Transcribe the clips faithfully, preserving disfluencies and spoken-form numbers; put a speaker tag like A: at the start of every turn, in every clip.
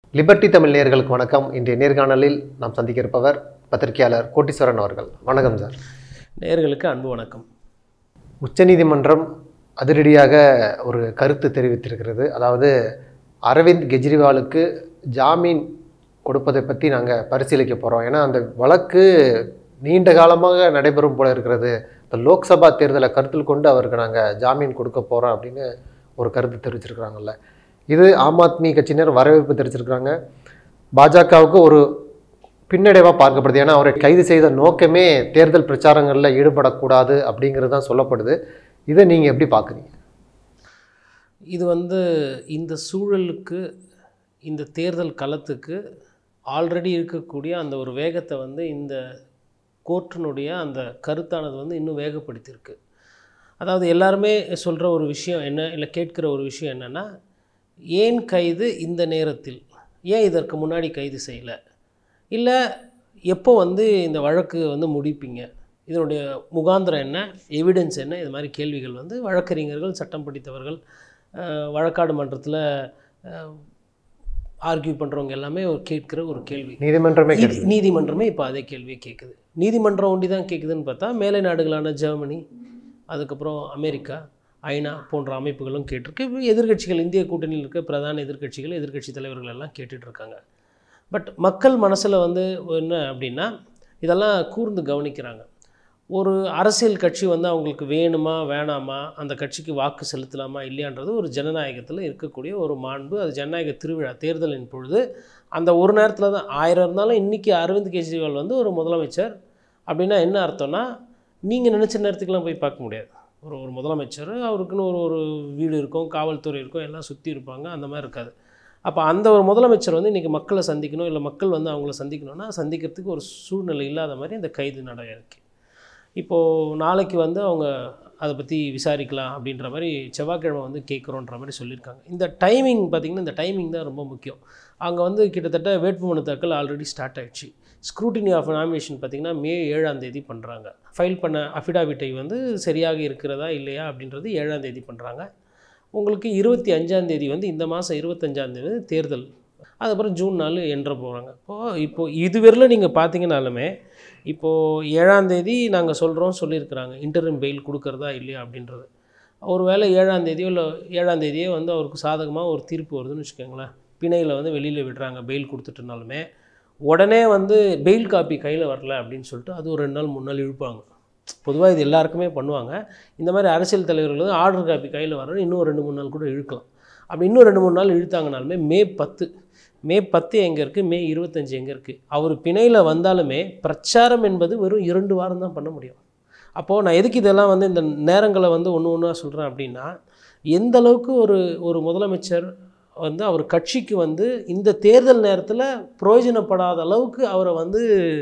A: Liberty Tamil நேயர்களுக்கு வணக்கம். இன்றைய நேர்காணலில் நாம் சந்திக்க இருப்பவர் பத்திரிகையாளர் கோட்டீஸ்வரன் அவர்கள். வணக்கம் சார்.
B: நேயர்களுக்கு அன்பு வணக்கம்.
A: உச்சநீதிமன்றம் அதிரடியாக ஒரு கருத்து தெரிவித்திருக்கிறது. அதாவது அரவிந்த் கெஜ்ரிவாலுக்கு ஜாமீன் கொடுப்பதை பற்றி நாங்கள் பரிசீலிக்க போகிறோம். ஏன்னா அந்த வழக்கு நீண்ட காலமாக நடைபெறும் போல இருக்கிறது. இந்த லோக்சபா தேர்தலை கருத்தில் கொண்டு அவருக்கு நாங்கள் ஜாமீன் கொடுக்க போகிறோம் அப்படின்னு ஒரு கருத்து தெரிவிச்சிருக்கிறாங்கல்ல. இது ஆம் ஆத்மி கட்சியினர் வரவேற்பு தெரிவிச்சிருக்கிறாங்க. பாஜகவுக்கு ஒரு பின்னடைவாக பார்க்கப்படுது. ஏன்னா அவரை கைது செய்த நோக்கமே தேர்தல் பிரச்சாரங்களில் ஈடுபடக்கூடாது அப்படிங்கிறது தான் சொல்லப்படுது. இதை நீங்கள் எப்படி பார்க்குறீங்க?
B: இது வந்து இந்த சூழலுக்கு, இந்த தேர்தல் களத்துக்கு ஆல்ரெடி இருக்கக்கூடிய அந்த ஒரு வேகத்தை வந்து இந்த கோர்ட்டினுடைய அந்த கருத்தானது வந்து இன்னும் வேகப்படுத்தியிருக்கு. அதாவது எல்லாருமே சொல்கிற ஒரு விஷயம் என்ன, இல்லை கேட்குற ஒரு விஷயம் என்னென்னா, ஏன் கைது இந்த நேரத்தில், ஏன் இதற்கு முன்னாடி கைது செய்யலை, இல்லை எப்போ வந்து இந்த வழக்கு வந்து முடிப்பீங்க, இதனுடைய முகாந்திரம் என்ன, எவிடன்ஸ் என்ன, இது மாதிரி கேள்விகள் வந்து வழக்கறிஞர்கள், சட்டம் படித்தவர்கள், வழக்காடு மன்றத்தில் ஆர்கியூ பண்ணுறவங்க எல்லாமே ஒரு கேட்குற ஒரு கேள்வி.
A: நீதிமன்றமே
B: நீதிமன்றமே இப்போ அதே கேள்வியை கேட்குது. நீதிமன்றம் ஒண்டி தான் கேட்குதுன்னு பார்த்தா மேலை நாடுகளான ஜெர்மனி, அதுக்கப்புறம் அமெரிக்கா, ஐநா போன்ற அமைப்புகளும் கேட்டிருக்கு. எதிர்கட்சிகள், இந்திய கூட்டணியில் இருக்க பிரதான எதிர்கட்சிகள், எதிர்கட்சி தலைவர்கள் எல்லாம் கேட்டுட்ருக்காங்க. பட் மக்கள் மனசில் வந்து என்ன அப்படின்னா, இதெல்லாம் கூர்ந்து கவனிக்கிறாங்க. ஒரு அரசியல் கட்சி வந்து அவங்களுக்கு வேணுமா வேணாமா, அந்த கட்சிக்கு வாக்கு செலுத்தலாமா இல்லையான்றது ஒரு ஜனநாயகத்தில் இருக்கக்கூடிய ஒரு மாண்பு. அது ஜனநாயக திருவிழா. தேர்தலின் பொழுது அந்த ஒரு நேரத்தில் தான் ஆயிரம் இருந்தாலும் இன்றைக்கி அரவிந்த் கெஜ்ரிவால் வந்து ஒரு முதலமைச்சர் அப்படின்னா என்ன அர்த்தம்னா, நீங்கள் நினச்ச நேரத்துக்கெலாம் போய் பார்க்க முடியாது. ஒரு ஒரு முதலமைச்சர் அவருக்குன்னு ஒரு ஒரு வீடு இருக்கும், காவல்துறை இருக்கும், எல்லாம் சுற்றி இருப்பாங்க, அந்த மாதிரி இருக்காது. அப்போ அந்த ஒரு முதலமைச்சர் வந்து இன்றைக்கி மக்களை சந்திக்கணும், இல்லை மக்கள் வந்து அவங்கள சந்திக்கணும்னா சந்திக்கிறதுக்கு ஒரு சூழ்நிலை இல்லாத மாதிரி இந்த கைது நடவடிக்கை. இப்போது நாளைக்கு வந்து அவங்க அதை பற்றி விசாரிக்கலாம் அப்படின்ற மாதிரி செவ்வாய்க்கிழமை வந்து கேட்குறோன்ற மாதிரி சொல்லியிருக்காங்க. இந்த டைமிங் பார்த்திங்கன்னா, இந்த டைமிங் தான் ரொம்ப முக்கியம். அங்கே வந்து கிட்டத்தட்ட வேட்புமனு தாக்கல் ஆல்ரெடி ஸ்டார்ட் ஆகிடுச்சு. ஸ்க்ரூட்டினி ஆஃப் நாமினேஷன் பார்த்திங்கன்னா மே ஏழாம் தேதி பண்ணுறாங்க. ஃபைல் பண்ண அஃபிடாவிட்டை வந்து சரியாக இருக்கிறதா இல்லையா அப்படின்றது ஏழாம் தேதி பண்ணுறாங்க. உங்களுக்கு இருபத்தி அஞ்சாம் தேதி வந்து இந்த மாதம் இருபத்தஞ்சாம் தேதி தேர்தல். அதுக்கப்புறம் ஜூன் நாலு என்ற போகிறாங்க. இப்போது இப்போது இதுவரையில் நீங்கள் பார்த்தீங்கன்னாலுமே இப்போது ஏழாம் தேதி நாங்கள் சொல்கிறோம் சொல்லியிருக்கிறாங்க இன்டரிம் பெயில் கொடுக்குறதா இல்லையா அப்படின்றது. ஒரு வேளை ஏழாம் தேதியோ இல்லை ஏழாம் தேதியே வந்து அவருக்கு சாதகமாக ஒரு தீர்ப்பு வருதுன்னு வச்சுக்கோங்களேன், பிணையில் வந்து வெளியில் விடுறாங்க பெயில் கொடுத்துட்டுனாலுமே, உடனே வந்து பெயில் காப்பி கையில் வரல அப்படின்னு சொல்லிட்டு அது ஒரு ரெண்டு நாள் மூணு நாள் இழுப்பாங்க. பொதுவாக இது எல்லாருக்குமே பண்ணுவாங்க. இந்த மாதிரி அரசியல் தலைவர்கள் வந்து ஆர்டர் காப்பி கையில் வரணும், இன்னும் ரெண்டு மூணு நாள் கூட இழுக்கலாம். அப்படி இன்னும் ரெண்டு மூணு நாள் இழுத்தாங்கனாலுமே மே பத்து மே பத்து எங்கே இருக்குது, மே இருபத்தஞ்சி எங்கே இருக்குது, அவர் பிணையில் வந்தாலுமே பிரச்சாரம் என்பது வெறும் இரண்டு வாரம் தான் பண்ண முடியும். அப்போது நான் எதுக்கு இதெல்லாம் வந்து இந்த நேரங்களை வந்து ஒன்று ஒன்றா சொல்கிறேன் அப்படின்னா, எந்த அளவுக்கு ஒரு ஒரு முதலமைச்சர் வந்து அவர் கட்சிக்கு வந்து இந்த தேர்தல் நேரத்தில் பிரயோஜனப்படாத அளவுக்கு அவரை வந்து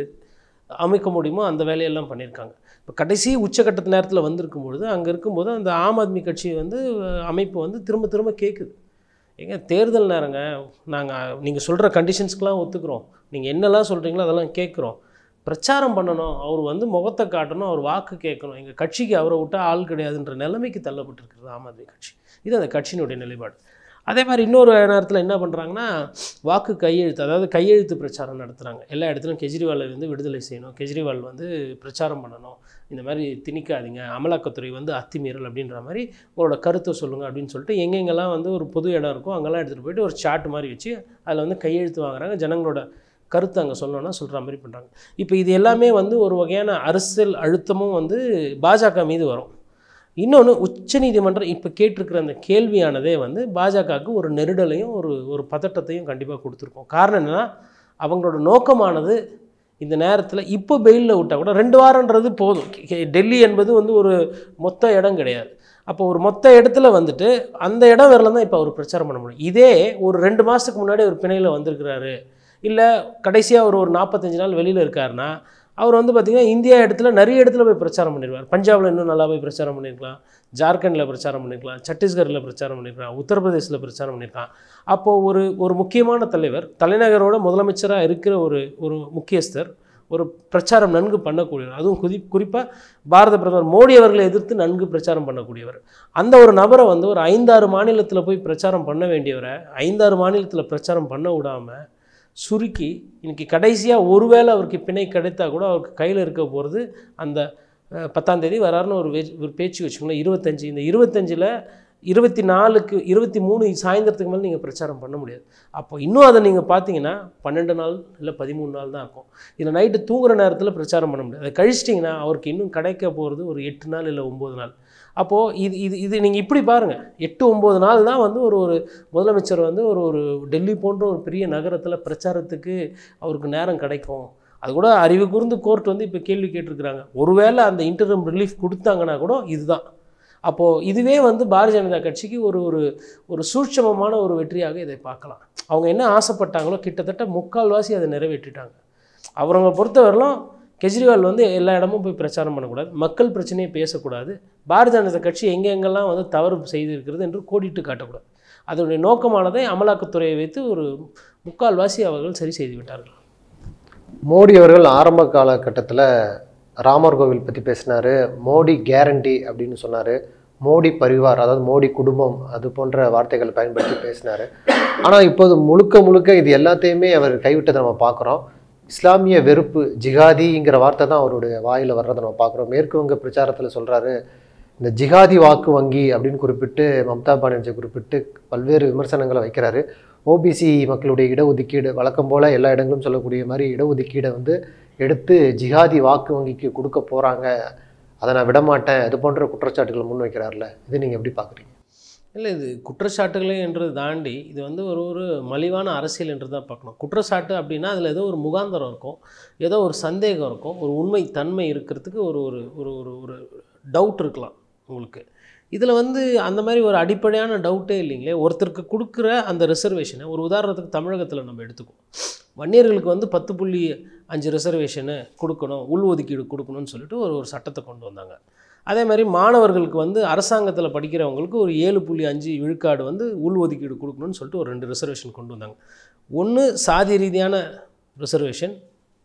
B: அமைக்க முடியுமோ அந்த வேலையெல்லாம் பண்ணியிருக்காங்க. இப்போ கடைசி உச்சக்கட்ட நேரத்தில் வந்திருக்கும் பொழுது அங்கே இருக்கும்போது அந்த ஆம் ஆத்மி கட்சி வந்து அமைப்பு வந்து திரும்ப திரும்ப கேட்குது, ஏங்க தேர்தல் நேரங்க, நாங்கள் நீங்கள் சொல்கிற கண்டிஷன்ஸ்க்கெலாம் ஒத்துக்கிறோம், நீங்கள் என்னெல்லாம் சொல்கிறீங்களோ அதெல்லாம் கேட்குறோம், பிரச்சாரம் பண்ணணும், அவர் வந்து முகத்தை காட்டணும், அவர் வாக்கு கேட்கணும், எங்கள் கட்சிக்கு அவரை விட்டால் ஆள் கிடையாதுன்ற நிலைமைக்கு தள்ளப்பட்டிருக்கிறது ஆம் ஆத்மி கட்சி. இது அந்த கட்சியினுடைய நிலைப்பாடு. அதே மாதிரி இன்னொரு நேரத்தில் என்ன பண்ணுறாங்கன்னா, வாக்கு கையெழுத்து, அதாவது கையெழுத்து பிரச்சாரம் நடத்துகிறாங்க. எல்லா இடத்துலையும் கெஜ்ரிவாலை வந்து விடுதலை செய்யணும், கெஜ்ரிவால் வந்து பிரச்சாரம் பண்ணணும், இந்த மாதிரி திணிக்காதீங்க, அமலாக்கத்துறை வந்து அத்துமீறல் அப்படின்ற மாதிரி உங்களோட கருத்தை சொல்லுங்கள் அப்படின்னு சொல்லிட்டு எங்கெங்கெல்லாம் வந்து ஒரு பொது இடம் இருக்கும் அங்கெல்லாம் எடுத்துகிட்டு போய்ட்டு ஒரு சார்ட் மாதிரி வச்சு அதில் வந்து கையெழுத்து வாங்குறாங்க. ஜனங்களோட கருத்து அங்கே சொல்லணும்னா சொல்கிற மாதிரி பண்ணுறாங்க. இப்போ இது எல்லாமே வந்து ஒரு வகையான அரசியல் அழுத்தமும் வந்து பாஜக மீது வரும். இன்னொன்று, உச்சநீதிமன்றம் இப்போ கேட்டிருக்கிற அந்த கேள்வியானதே வந்து பாஜகவுக்கு ஒரு நெருடலையும் ஒரு ஒரு பதட்டத்தையும் கண்டிப்பாக கொடுத்துருக்கோம். காரணம் என்னென்னா, அவங்களோட நோக்கமானது இந்த நேரத்தில் இப்போ பெயிலில் விட்டால் கூட ரெண்டு வாரன்றது போதும். டெல்லி என்பது வந்து ஒரு மொத்த இடம் கிடையாது. அப்போ ஒரு மொத்த இடத்துல வந்துட்டு அந்த இடம் வரல தான் இப்போ அவர் பிரச்சாரம் பண்ண முடியும். இதே ஒரு ரெண்டு மாதத்துக்கு முன்னாடி ஒரு பிணையில் வந்திருக்கிறாரு, இல்லை கடைசியாக ஒரு ஒரு நாற்பத்தஞ்சு நாள் வெளியில் இருக்காருன்னா அவர் வந்து பார்த்திங்கன்னா இந்தியா இடத்துல நிறைய இடத்துல போய் பிரச்சாரம் பண்ணிடுவார். பஞ்சாபில் இன்னும் நல்லா போய் பிரச்சாரம் பண்ணியிருக்கலாம், ஜார்க்கண்டில் பிரச்சாரம் பண்ணியிருக்கலாம், சத்தீஸ்கரில் பிரச்சாரம் பண்ணியிருக்கலாம், உத்தரப்பிரதேசில் பிரச்சாரம் பண்ணியிருக்கான். அப்போது ஒரு ஒரு முக்கியமான தலைவர், தலைநகரோட முதலமைச்சராக இருக்கிற ஒரு ஒரு முக்கியஸ்தர் ஒரு பிரச்சாரம் நன்கு பண்ணக்கூடியவர், அதுவும் குறி குறிப்பாக பாரத பிரதமர் மோடி அவர்களை எதிர்த்து நன்கு பிரச்சாரம் பண்ணக்கூடியவர். அந்த ஒரு நபரை வந்து ஒரு ஐந்தாறு மாநிலத்தில் போய் பிரச்சாரம் பண்ண வேண்டியவரை ஐந்தாறு மாநிலத்தில் பிரச்சாரம் பண்ண விடாமல் சுருக்கி இன்றைக்கி கடைசியாக ஒருவேளை அவருக்கு பிணை கிடைத்தா கூட அவருக்கு கையில் இருக்க போகிறது அந்த பத்தாம் தேதி வராருன்னு ஒரு ஒரு பேச்சு வச்சுக்கோங்களேன், இருபத்தஞ்சி இந்த இருபத்தஞ்சில் இருபத்தி நாலுக்கு இருபத்தி மூணு சாயந்தரத்துக்கு மேலே நீங்கள் பிரச்சாரம் பண்ண முடியாது. அப்போ இன்னும் அதை நீங்கள் பார்த்தீங்கன்னா பன்னெண்டு நாள் இல்லை பதிமூணு நாள் தான் இருக்கும். இதில் நைட்டு தூங்குற நேரத்தில் பிரச்சாரம் பண்ண முடியாது. அதை கழிச்சிட்டிங்கன்னா அவருக்கு இன்னும் கிடைக்க போகிறது ஒரு எட்டு நாள் இல்லை ஒம்பது நாள். அப்போது இது இது இது நீங்கள் இப்படி பாருங்கள், எட்டு ஒம்பது நாள் தான் வந்து ஒரு ஒரு முதலமைச்சர் வந்து ஒரு ஒரு டெல்லி போன்ற ஒரு பெரிய நகரத்தில் பிரச்சாரத்துக்கு அவருக்கு நேரம் கிடைக்கும். அது கூட அறிவு கூர்ந்து கோர்ட் வந்து இப்போ கேள்வி கேட்டிருக்கிறாங்க. ஒருவேளை அந்த இன்டரிம் ரிலீஃப் கொடுத்தாங்கன்னா கூட இதுதான். அப்போது இதுவே வந்து பாரதிய ஜனதா கட்சிக்கு ஒரு ஒரு ஒரு சூட்சமமான ஒரு வெற்றியாக இதை பார்க்கலாம். அவங்க என்ன ஆசைப்பட்டாங்களோ கிட்டத்தட்ட முக்கால்வாசி அதை நிறைவேற்றிட்டாங்க. அவங்களை பொறுத்தவரையிலும் கெஜ்ரிவால் வந்து எல்லா இடமும் போய் பிரச்சாரம் பண்ணக்கூடாது, மக்கள் பிரச்சனையை பேசக்கூடாது, பாரதிய ஜனதா கட்சி எங்கெங்கெல்லாம் வந்து தவறு செய்திருக்கிறது என்று கோடிட்டு காட்டக்கூடாது. அதனுடைய நோக்கமானதை அமலாக்கத்துறையை வைத்து ஒரு முக்கால்வாசி அவர்கள் சரி செய்து விட்டார்கள்.
A: மோடி அவர்கள் ஆரம்ப காலகட்டத்தில் ராமர் கோவில் பற்றி பேசினார், மோடி கேரண்டி அப்படின்னு சொன்னார், மோடி பரிவார் அதாவது மோடி குடும்பம் அது போன்ற வார்த்தைகளை பயன்படுத்தி பேசினார். ஆனால் இப்போது முழுக்க முழுக்க இது எல்லாத்தையுமே அவர் கைவிட்டதை நம்ம பார்க்குறோம். இஸ்லாமிய வெறுப்பு ஜிகாதிங்கிற வார்த்தை தான் அவருடைய வாயில் வர்றதை நம்ம பார்க்குறோம். மேற்கு வங்க பிரச்சாரத்தில் சொல்கிறாரு, இந்த ஜிகாதி வாக்கு வங்கி அப்படின்னு குறிப்பிட்டு மம்தா பானர்ஜி குறிப்பிட்டு பல்வேறு விமர்சனங்களை வைக்கிறாரு. ஓபிசி மக்களுடைய இடஒதுக்கீடு வழக்கம் போல் எல்லா இடங்களும் சொல்லக்கூடிய மாதிரி இடஒதுக்கீடை வந்து எடுத்து ஜிகாதி வாக்கு வங்கிக்கு கொடுக்க போகிறாங்க, அதை நான் விடமாட்டேன், அது போன்ற குற்றச்சாட்டுகளை முன் வைக்கிறார்ல, இது நீங்கள் எப்படி பார்க்குறீங்க?
B: இல்லை, இது குற்றச்சாட்டுகளே என்றது தாண்டி இது வந்து ஒரு ஒரு மலிவான அரசியல் என்று தான் பார்க்கணும். குற்றச்சாட்டு அப்படின்னா அதில் ஏதோ ஒரு முகாந்தரம் இருக்கும், ஏதோ ஒரு சந்தேகம் இருக்கும், ஒரு உண்மை தன்மை இருக்கிறதுக்கு ஒரு ஒரு ஒரு ஒரு ஒரு டவுட் இருக்கலாம் உங்களுக்கு. இதில் வந்து அந்த மாதிரி ஒரு அடிப்படையான டவுட்டே இல்லைங்களே. ஒருத்தருக்கு கொடுக்குற அந்த ரிசர்வேஷனை ஒரு உதாரணத்துக்கு தமிழகத்தில் நம்ம எடுத்துக்குவோம். வன்னியர்களுக்கு வந்து பத்து புள்ளி அஞ்சு ரிசர்வேஷனு கொடுக்கணும், உள்ஒதுக்கீடு கொடுக்கணும்னு சொல்லிட்டு ஒரு ஒரு சட்டத்தை கொண்டு வந்தாங்க. அதே மாதிரி மாணவர்களுக்கு வந்து அரசாங்கத்தில் படிக்கிறவங்களுக்கு ஒரு ஏழு புள்ளி அஞ்சு விழுக்காடு வந்து உள்ஒதுக்கீடு கொடுக்கணும்னு சொல்லிட்டு ஒரு ரெண்டு ரிசர்வேஷன் கொண்டு வந்தாங்க. ஒன்று சாதி ரீதியான ரிசர்வேஷன்,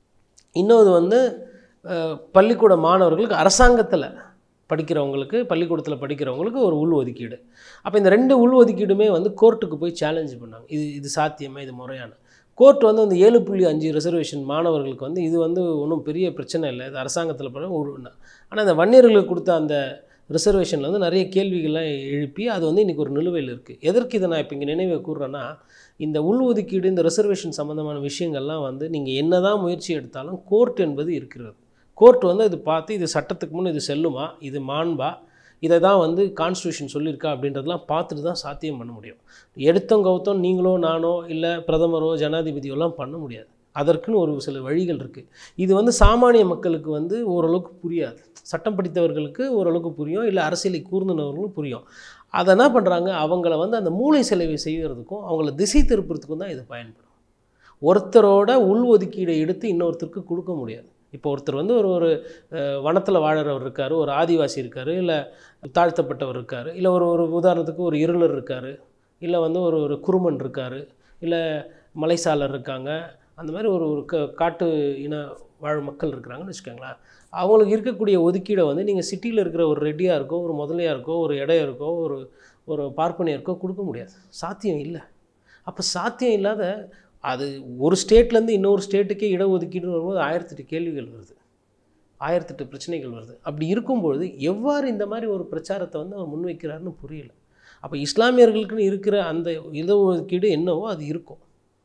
B: இன்னொரு வந்து பள்ளிக்கூட மாணவர்களுக்கு அரசாங்கத்தில் படிக்கிறவங்களுக்கு பள்ளிக்கூடத்தில் படிக்கிறவங்களுக்கு ஒரு உள் ஒதுக்கீடு. அப்போ இந்த ரெண்டு உள் ஒதுக்கீடுமே வந்து கோர்ட்டுக்கு போய் சேலஞ்சு பண்ணாங்க, இது இது சாத்தியமே, இது முறையான. கோர்ட் வந்து அந்த ஏழு புள்ளி அஞ்சு ரிசர்வேஷன் மாணவர்களுக்கு வந்து இது வந்து ஒன்றும் பெரிய பிரச்சனை இல்லை, இது அரசாங்கத்தில் பண்ண ஒரு. ஆனால் அந்த வன்னியர்களுக்கு கொடுத்த அந்த ரிசர்வேஷனில் வந்து நிறைய கேள்விகள்லாம் எழுப்பி அது வந்து இன்றைக்கி ஒரு நிலுவையில் இருக்குது. எதற்கு இதை நான் இப்போ இங்கே நினைவை கூறுறேன்னா, இந்த உள் ஒதுக்கீடு இந்த ரிசர்வேஷன் சம்மந்தமான விஷயங்கள்லாம் வந்து நீங்கள் என்ன தான் முயற்சி எடுத்தாலும் கோர்ட் என்பது இருக்கிறது. கோர்ட் வந்து இது பார்த்து இது சட்டத்துக்கு முன் இது செல்லுமா, இது மாண்பா, இதை தான் வந்து கான்ஸ்டியூஷன் சொல்லியிருக்கா அப்படின்றதெல்லாம் பார்த்துட்டு தான் சாத்தியம் பண்ண முடியும். எடுத்தோம் கவுத்தோம் நீங்களோ நானோ இல்லை பிரதமரோ ஜனாதிபதியோலாம் பண்ண முடியாது. அதற்குன்னு ஒரு சில வழிகள் இருக்குது. இது வந்து சாமானிய மக்களுக்கு வந்து ஓரளவுக்கு புரியாது, சட்டம் படித்தவர்களுக்கு ஓரளவுக்கு புரியும், இல்லை அரசியலை கூர்ந்தவர்களும் புரியும். அதை என்ன பண்ணுறாங்க, அவங்கள வந்து அந்த மூளை செலவை செய்கிறதுக்கும் அவங்கள திசை திருப்புறதுக்கும் தான் இது பயன்படும். ஒருத்தரோட உள் ஒதுக்கீடை எடுத்து இன்னொருத்தருக்கு கொடுக்க முடியாது. இப்போ ஒருத்தர் வந்து ஒரு ஒரு வனத்தில் வாழறவர் இருக்கார், ஒரு ஆதிவாசி இருக்கார், இல்லை தாழ்த்தப்பட்டவர் இருக்கார், இல்லை ஒரு ஒரு உதாரணத்துக்கு ஒரு இருளர் இருக்கார், இல்லை வந்து ஒரு ஒரு குருமன் இருக்கார், இல்லை மலைசாலர் இருக்காங்க, அந்த மாதிரி ஒரு ஒரு க காட்டு இன வாழ் மக்கள் இருக்கிறாங்கன்னு வச்சுக்கோங்களேன். அவங்களுக்கு இருக்கக்கூடிய ஒதுக்கீடை வந்து நீங்கள் சிட்டியில் இருக்கிற ஒரு ரெட்டியாக இருக்கோ, ஒரு முதலையாக இருக்கோ, ஒரு இடையா இருக்கோ, ஒரு ஒரு பார்ப்பனியருக்கோ கொடுக்க முடியாது, சாத்தியம் இல்லை. அப்போ சாத்தியம் இல்லாத அது ஒரு ஸ்டேட்லேருந்து இன்னொரு ஸ்டேட்டுக்கே இடஒதுக்கீடுன்னு வரும்போது ஆயிரத்தெட்டு கேள்விகள் வருது, ஆயிரத்தெட்டு பிரச்சனைகள் வருது. அப்படி இருக்கும்பொழுது எவ்வாறு இந்த மாதிரி ஒரு பிரச்சாரத்தை வந்து அவர் முன்வைக்கிறாருன்னு புரியல. அப்போ இஸ்லாமியர்களுக்குன்னு இருக்கிற அந்த இடஒதுக்கீடு என்னவோ அது இருக்கும்,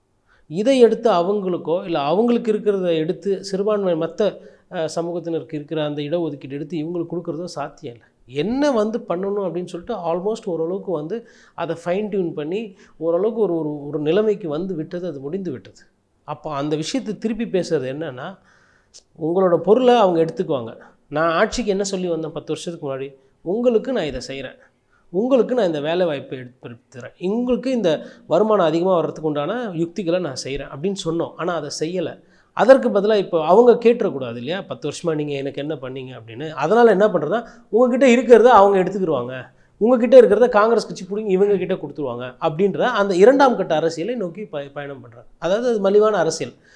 B: இதை எடுத்து அவங்களுக்கோ இல்லை அவங்களுக்கு இருக்கிறத எடுத்து சிறுபான்மை மற்ற சமூகத்தினருக்கு இருக்கிற அந்த இடஒதுக்கீடு எடுத்து இவங்களுக்கு கொடுக்குறதோ சாத்தியம் இல்லை. என்ன வந்து பண்ணணும் அப்படின்னு சொல்லிட்டு ஆல்மோஸ்ட் ஓரளவுக்கு வந்து அதை ஃபைன் டியூன் பண்ணி ஓரளவுக்கு ஒரு ஒரு ஒரு நிலைமைக்கு வந்து விட்டது, அது முடிந்து விட்டது. அப்போ அந்த விஷயத்தை திருப்பி பேசுகிறது என்னென்னா, உங்களோட பொருளை அவங்க எடுத்துக்குவாங்க. நான் ஆட்சிக்கு என்ன சொல்லி வந்தேன் பத்து வருஷத்துக்கு முன்னாடி, உங்களுக்கு நான் இதை செய்கிறேன், உங்களுக்கு நான் இந்த வேலை வாய்ப்பை எடுத்துறேன், உங்களுக்கு இந்த வருமானம் அதிகமாக வர்றதுக்கு உண்டான யுக்திகளை நான் செய்கிறேன் அப்படின்னு சொன்னோம். ஆனால் அதை செய்யலை. அதற்கு பதிலாக இப்போ அவங்க கேட்டுறக்கூடாது இல்லையா, பத்து வருஷமாக நீங்கள் எனக்கு என்ன பண்ணீங்க அப்படின்னு. அதனால் என்ன பண்ணுறதா, உங்ககிட்ட இருக்கிறத அவங்க எடுத்துக்கிடுவாங்க, உங்ககிட்ட இருக்கிறத காங்கிரஸ் கட்சி பிடிங்கி இவங்க கிட்ட கொடுத்துருவாங்க அப்படின்ற அந்த இரண்டாம் கட்ட அரசியலை நோக்கி ப பயணம் பண்ணுறாங்க. அதாவது அது மலிவான அரசியல்.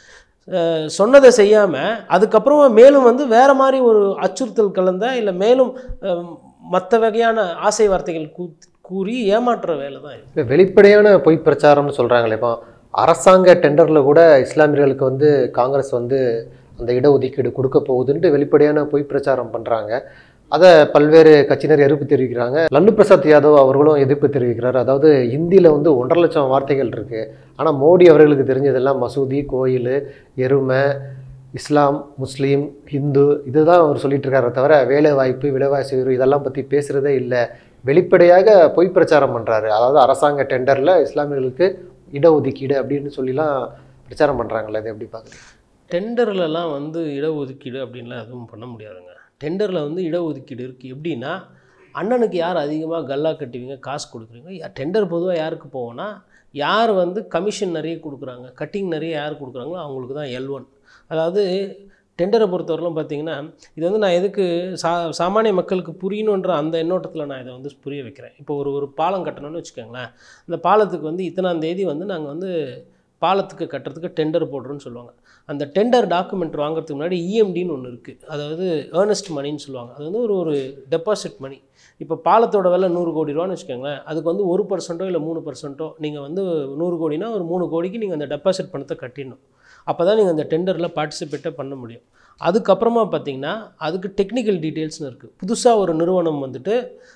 B: சொன்னதை செய்யாமல் அதுக்கப்புறமா மேலும் வந்து வேறு மாதிரி ஒரு அச்சுறுத்தல் கலந்த இல்லை மேலும் மற்ற வகையான ஆசை வார்த்தைகள் கூ கூறி ஏமாற்றுற வேலை தான் இது.
A: வெளிப்படையான பொய் பிரச்சாரம்னு சொல்கிறாங்களே, இப்போ அரசாங்க டெண்டரில் கூட இஸ்லாமியர்களுக்கு வந்து காங்கிரஸ் வந்து அந்த இடஒதுக்கீடு கொடுக்க போகுதுன்ட்டு வெளிப்படையான பொய் பிரச்சாரம் பண்ணுறாங்க. அதை பல்வேறு கட்சியினர் எதிர்ப்பு தெரிவிக்கிறாங்க. லல்லு பிரசாத் யாதவ் அவர்களும் எதிர்ப்பு தெரிவிக்கிறார். அதாவது இந்தியில் வந்து ஒன்றரை லட்சம் வார்த்தைகள் இருக்குது, ஆனால் மோடி அவர்களுக்கு தெரிஞ்சதெல்லாம் மசூதி, கோயில், எருமை, இஸ்லாம், முஸ்லீம், ஹிந்து இதுதான் அவர் சொல்லிட்டு இருக்காரே தவிர வேலை வாய்ப்பு, விலைவாசி உயர்வு இதெல்லாம் பற்றி பேசுகிறதே இல்லை. வெளிப்படையாக பொய் பிரச்சாரம் பண்ணுறாரு. அதாவது அரசாங்க டெண்டரில் இஸ்லாமியர்களுக்கு இடஒதுக்கீடு அப்படின்னு சொல்லிலாம் பிரச்சாரம் பண்ணுறாங்களே, அது எப்படி பார்க்குறீங்க?
B: டெண்டர்லலாம் வந்து இடஒதுக்கீடு அப்படின்லாம் எதுவும் பண்ண முடியாதுங்க. டெண்டரில் வந்து இடஒதுக்கீடு இருக்குது. எப்படின்னா, அண்ணனுக்கு யார் அதிகமாக கல்லா கட்டுவீங்க, காசு கொடுக்குறீங்க. டெண்டர் பொதுவாக யாருக்கு போவோன்னா, யார் வந்து கமிஷன் நிறைய கொடுக்குறாங்க, கட்டிங் நிறைய யார் கொடுக்குறாங்களோ அவங்களுக்கு தான் எல் ஒன். அதாவது டெண்டரை பொறுத்தவரையிலும் பார்த்தீங்கன்னா, இது வந்து நான் எதுக்கு சா சாமானிய மக்களுக்கு புரியணுன்ற அந்த எண்ணோட்டத்தில் நான் இதை வந்து புரிய வைக்கிறேன். இப்போ ஒரு ஒரு பாலம் கட்டணும்னு வச்சுக்கோங்களேன். அந்த பாலத்துக்கு வந்து இத்தனாம் தேதி வந்து நாங்கள் வந்து பாலத்துக்கு கட்டுறதுக்கு டெண்டர் போடுறோன்னு சொல்லுவாங்க. அந்த டெண்டர் டாக்குமெண்ட் வாங்குறதுக்கு முன்னாடி இஎம்டின்னு ஒன்று இருக்குது. அதாவது ஏர்னஸ்ட் மணின்னு சொல்லுவாங்க. அது வந்து ஒரு ஒரு டெபாசிட் மணி. இப்போ பாலத்தோட விலை நூறு கோடி ரூபான்னு வச்சுக்கோங்களேன். அதுக்கு வந்து ஒரு பர்சன்ட்டோ இல்லை மூணு பர்சன்ட்டோ நீங்கள் வந்து நூறு கோடினா ஒரு மூணு கோடிக்கு நீங்கள் அந்த டெபாசிட் பணத்தை கட்டிடணும். அப்போ தான் நீங்கள் அந்த டெண்டரில் பார்ட்டிசிபேட்டே பண்ண முடியும். அதுக்கப்புறமா பார்த்திங்கன்னா அதுக்கு டெக்னிக்கல் டீட்டெயில்ஸ்னு இருக்குது. புதுசாக ஒரு நிறுவனம் வந்துட்டு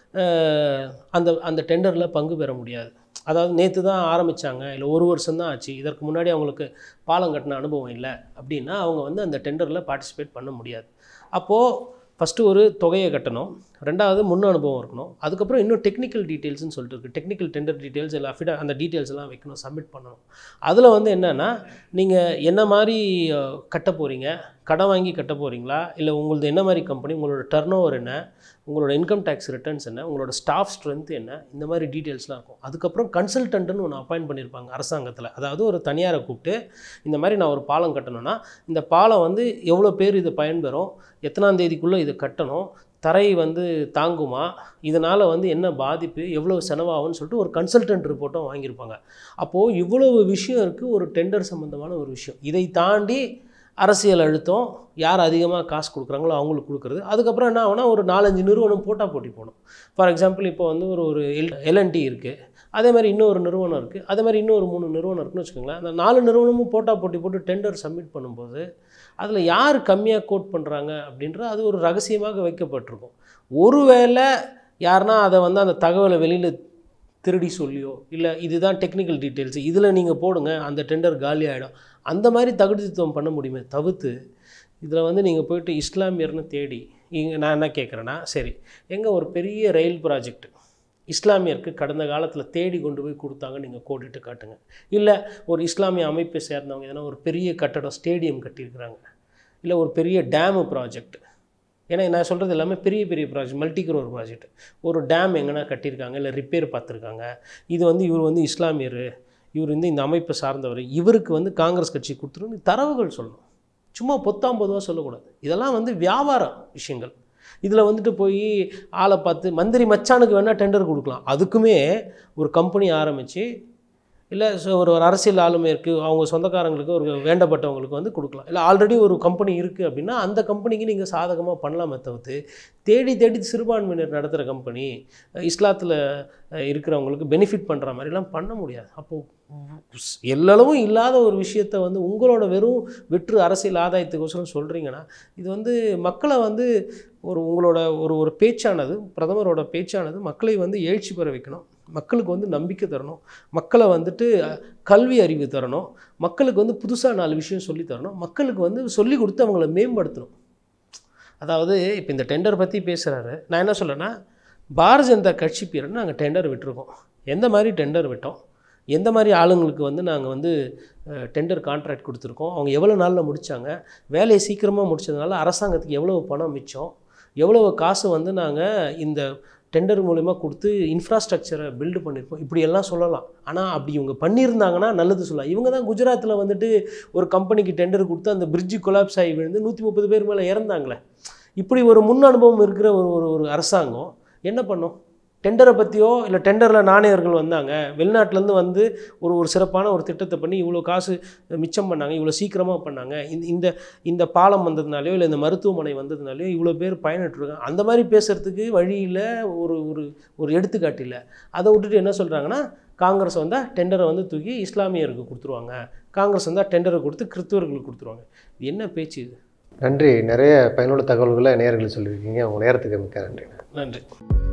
B: அந்த அந்த டெண்டரில் பங்கு பெற முடியாது. அதாவது நேற்று தான் ஆரம்பித்தாங்க, இல்லை ஒரு வருஷம் தான் ஆச்சு, இதற்கு முன்னாடி அவங்களுக்கு பாலம் கட்டின அனுபவம் இல்லை அப்படின்னா அவங்க வந்து அந்த டெண்டரில் பார்ட்டிசிபேட் பண்ண முடியாது. அப்போது ஃபஸ்ட்டு ஒரு தொகையை கட்டணும், ரெண்டாவது முன் அனுபவம் இருக்கணும், அதுக்கப்புறம் இன்னும் டெக்னிக்கல் டீட்டெயில்ஸ்னு சொல்லிட்டு இருக்குது. டெக்னிக்கல் டெண்டர் டீட்டெயில்ஸ் இல்லை அஃபிடா அந்த டீட்டெயில்ஸ் எல்லாம் வைக்கணும், சப்மிட் பண்ணணும். அதில் வந்து என்னென்னா, நீங்கள் என்ன மாதிரி கட்ட போகிறீங்க, கடன் வாங்கி கட்ட போகிறீங்களா, இல்லை உங்களது என்ன மாதிரி கம்பெனி, உங்களோட டர்ன் ஓவர் என்ன, உங்களோட இன்கம் டேக்ஸ் ரிட்டர்ன்ஸ் என்ன, உங்களோட ஸ்டாஃப் ஸ்ட்ரென்த் என்ன, இந்த மாதிரி டீட்டெயில்ஸ்லாம் இருக்கும். அதுக்கப்புறம் கன்சல்டன்ட்னு ஒன்று அப்பாயிண்ட் பண்ணியிருப்பாங்க அரசாங்கத்தில். அதாவது ஒரு தனியாரை கூப்பிட்டு இந்த மாதிரி நான் ஒரு பாலம் கட்டணும்னா இந்த பாலம் வந்து எவ்வளோ பேர் இது பயன்பெறும், எத்தனாம் தேதிக்குள்ளே இது கட்டணும், தரை வந்து தாங்குமா, இதனால் வந்து என்ன பாதிப்பு, எவ்வளோ செலவாகும்னு சொல்லிட்டு ஒரு கன்சல்டன்ட் ரிப்போர்ட்டும் வாங்கியிருப்பாங்க. அப்போது இவ்வளவு விஷயம் இருக்குது ஒரு டெண்டர் சம்மந்தமான ஒரு விஷயம். இதை தாண்டி அரசியல் அழுத்தம், யார் அதிகமாக காசு கொடுக்குறாங்களோ அவங்களுக்கு கொடுக்குறது. அதுக்கப்புறம் என்ன ஆகுனா ஒரு நாலஞ்சு நிறுவனம் போட்டா போட்டி போகணும். ஃபார் எக்ஸாம்பிள் இப்போ வந்து ஒரு ஒரு எல் எல்என்டி இருக்குது, அதே மாதிரி இன்னொரு நிறுவனம் இருக்குது, அதே மாதிரி இன்னொரு மூணு நிறுவனம் இருக்குன்னு வச்சுக்கோங்களேன். அந்த நாலு நிறுவனமும் போட்டா போட்டி போட்டு டெண்டர் சப்மிட் பண்ணும்போது அதில் யார் கம்மியாக கோட் பண்ணுறாங்க அப்படின்றது அது ஒரு ரகசியமாக வைக்கப்பட்டிருக்கும். ஒருவேளை யாருன்னா அதை வந்து அந்த தகவலை வெளியில் திருடி சொல்லியோ, இல்லை இதுதான் டெக்னிக்கல் டீட்டெயில்ஸ் இதில் நீங்கள் போடுங்க அந்த டெண்டர் காலி ஆகிடும், அந்த மாதிரி தகுதித்துவம் பண்ண முடியுமே தவிர்த்து இதில் வந்து நீங்கள் போய்ட்டு இஸ்லாமியர்னு தேடி இங்கே நான் என்ன கேட்குறேன்னா, சரி எங்கே ஒரு பெரிய ரயில் ப்ராஜெக்ட் இஸ்லாமியருக்கு கடந்த காலத்தில் தேடி கொண்டு போய் கொடுத்தாங்க, நீங்கள் கோடிட்டு காட்டுங்க. இல்லை ஒரு இஸ்லாமிய அமைப்பை சேர்ந்தவங்க எதனா ஒரு பெரிய கட்டடம் ஸ்டேடியம் கட்டியிருக்கிறாங்க, இல்லை ஒரு பெரிய டேமு ப்ராஜெக்ட், ஏன்னா நான் சொல்கிறது எல்லாமே பெரிய பெரிய ப்ராஜெக்ட், மல்டி க்ரோர் ப்ராஜெக்ட், ஒரு டேம் எங்கன்னா கட்டியிருக்காங்க, இல்லை ரிப்பேர் பார்த்துருக்காங்க, இது வந்து இவர் வந்து இஸ்லாமியர், இவர் வந்து இந்த அமைப்பை சார்ந்தவர், இவருக்கு வந்து காங்கிரஸ் கட்சி கொடுத்துருன்னு தரவுகள் சொல்லணும். சும்மா பொத்தாம் பொதுவாக சொல்லக்கூடாது. இதெல்லாம் வந்து வியாபார விஷயங்கள். இதில் வந்துட்டு போய் ஆளை பார்த்து மந்திரி மச்சானுக்கு வேணால் டெண்டர் கொடுக்கலாம். அதுக்குமே ஒரு கம்பெனி ஆரம்பித்து இல்லை ஒரு ஒரு அரசியல் ஆளுமை இருக்குது, அவங்க சொந்தக்காரங்களுக்கு ஒரு வேண்டப்பட்டவங்களுக்கு வந்து கொடுக்கலாம். இல்லை ஆல்ரெடி ஒரு கம்பெனி இருக்குது அப்படின்னா அந்த கம்பெனிக்கு நீங்கள் சாதகமாக பண்ணலாமே தவிர்த்து தேடி தேடி சிறுபான்மையினர் நடத்துகிற கம்பெனி இஸ்லாத்தில் இருக்கிறவங்களுக்கு பெனிஃபிட் பண்ணுற மாதிரிலாம் பண்ண முடியாது. அப்போது எல்லளவும் இல்லாத ஒரு விஷயத்தை வந்து உங்களோட வெறும் வெற்று அரசியல் ஆதாயத்துக்கோசரம் சொல்கிறீங்கன்னா இது வந்து மக்களை வந்து ஒரு உங்களோட ஒரு ஒரு பேச்சானது, பிரதமரோட பேச்சானது மக்களை வந்து எழுச்சி பெற வைக்கணும், மக்களுக்கு வந்து நம்பிக்கை தரணும், மக்களை வந்துட்டு கல்வி அறிவு தரணும், மக்களுக்கு வந்து புதுசாக நாலு விஷயம் சொல்லி தரணும், மக்களுக்கு வந்து சொல்லி கொடுத்து அவங்கள மேம்படுத்தணும். அதாவது இப்போ இந்த டெண்டர் பற்றி பேசுகிறாரு, நான் என்ன சொல்கிறேன்னா பாரதிய ஜனதா கட்சி பேருன்னு நாங்கள் டெண்டர் விட்டுருக்கோம். எந்த மாதிரி டெண்டர் விட்டோம், எந்த மாதிரி ஆளுங்களுக்கு வந்து நாங்கள் வந்து டெண்டர் கான்ட்ராக்ட் கொடுத்துருக்கோம், அவங்க எவ்வளோ நாளில் முடித்தாங்க, வேலையை சீக்கிரமாக முடித்ததுனால அரசாங்கத்துக்கு எவ்வளோ பணம் மிச்சம், எவ்வளோ காசு வந்து நாங்கள் இந்த டெண்டர் மூலிமா கொடுத்து இன்ஃப்ராஸ்ட்ரக்சரை பில்டு பண்ணியிருப்போம், இப்படியெல்லாம் சொல்லலாம். ஆனால் அப்படி இவங்க பண்ணியிருந்தாங்கன்னா நல்லது சொல்லலாம். இவங்க தான் குஜராத்தில் வந்துட்டு ஒரு கம்பெனிக்கு டெண்டர் கொடுத்து அந்த பிரிட்ஜு கொலாப்ஸ் ஆகி விழுந்து நூற்றி முப்பது பேர் மேலே இறந்தாங்களே. இப்படி ஒரு முன் அனுபவம் இருக்கிற ஒரு ஒரு ஒரு அரசாங்கம் என்ன பண்ணும்? டெண்டரை பற்றியோ இல்லை டெண்டரில் நாணயர்கள் வந்தாங்க, வெளிநாட்டிலேருந்து வந்து ஒரு ஒரு சிறப்பான ஒரு திட்டத்தை பண்ணி இவ்வளோ காசு மிச்சம் பண்ணாங்க, இவ்வளோ சீக்கிரமாக பண்ணாங்க, இந்த இந்த இந்த பாலம் வந்ததுனாலையோ இல்லை இந்த மருத்துவமனை வந்ததுனாலையோ இவ்வளோ பேர் பயனற்றுருக்காங்க, அந்த மாதிரி பேசுகிறதுக்கு வழியில் ஒரு ஒரு ஒரு எடுத்துக்காட்டு இல்லை. அதை விட்டுட்டு என்ன சொல்கிறாங்கன்னா, காங்கிரஸ் வந்தால் டெண்டரை வந்து தூக்கி இஸ்லாமியருக்கு கொடுத்துருவாங்க, காங்கிரஸ் வந்தால் டெண்டரை கொடுத்து கிறிஸ்துவர்களுக்கு கொடுத்துருவாங்க. இது என்ன பேச்சு இது?
A: நன்றி. நிறைய பயனுள்ள தகவல்களை நேயர்களுக்கு சொல்லியிருக்கீங்க. உங்கள் நேரத்துக்கு மிக்க நன்றி.
B: நன்றி.